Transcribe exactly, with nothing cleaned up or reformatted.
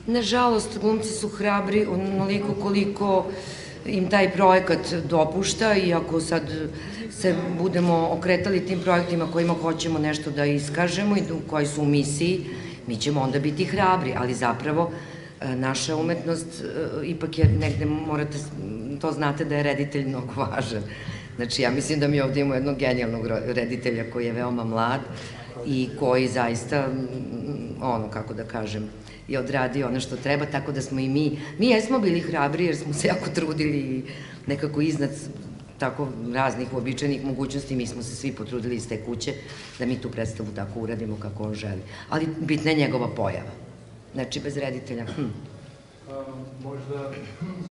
Nažalost, glumci su hrabri onoliko koliko im taj projekat dopušta i ako sad se budemo okretali tim projektima kojima hoćemo nešto da iskažemo i koji su u misiji, mi ćemo onda biti hrabri, ali zapravo naša umetnost ipak je negde, morate, to znate da je reditelj mnogo važan. Znači, ja mislim da mi ovde imamo jednog genijalnog reditelja koji je veoma mlad i koji zaista, ono, kako da kažem, je odradio ono što treba, tako da smo i mi, mi jesmo bili hrabri jer smo se jako trudili i nekako iznad tako raznih uobičajenih mogućnosti, mi smo se svi potrudili iz te kuće da mi tu predstavu tako uradimo kako on želi. Ali bitna je njegova pojava. Znači, bez reditelja, hm. Možda